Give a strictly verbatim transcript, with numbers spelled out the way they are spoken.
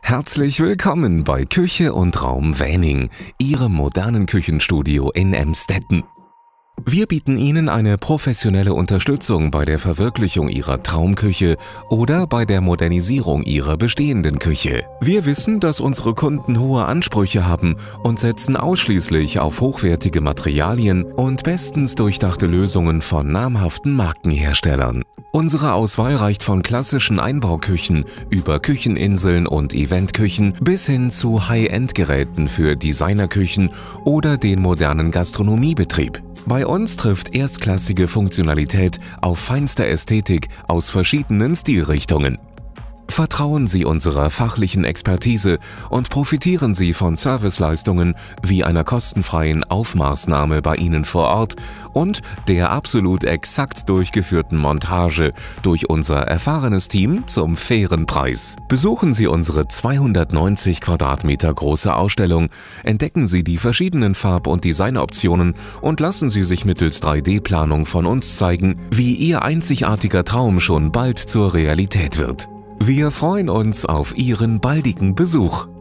Herzlich willkommen bei Küche und Raum Wähning, Ihrem modernen Küchenstudio in Emstetten. Wir bieten Ihnen eine professionelle Unterstützung bei der Verwirklichung Ihrer Traumküche oder bei der Modernisierung Ihrer bestehenden Küche. Wir wissen, dass unsere Kunden hohe Ansprüche haben und setzen ausschließlich auf hochwertige Materialien und bestens durchdachte Lösungen von namhaften Markenherstellern. Unsere Auswahl reicht von klassischen Einbauküchen über Kücheninseln und Eventküchen bis hin zu High-End-Geräten für Designerküchen oder den modernen Gastronomiebetrieb. Bei uns trifft erstklassige Funktionalität auf feinste Ästhetik aus verschiedenen Stilrichtungen. Vertrauen Sie unserer fachlichen Expertise und profitieren Sie von Serviceleistungen wie einer kostenfreien Aufmaßnahme bei Ihnen vor Ort und der absolut exakt durchgeführten Montage durch unser erfahrenes Team zum fairen Preis. Besuchen Sie unsere zweihundertneunzig Quadratmeter große Ausstellung, entdecken Sie die verschiedenen Farb- und Designoptionen und lassen Sie sich mittels drei D Planung von uns zeigen, wie Ihr einzigartiger Traum schon bald zur Realität wird. Wir freuen uns auf Ihren baldigen Besuch.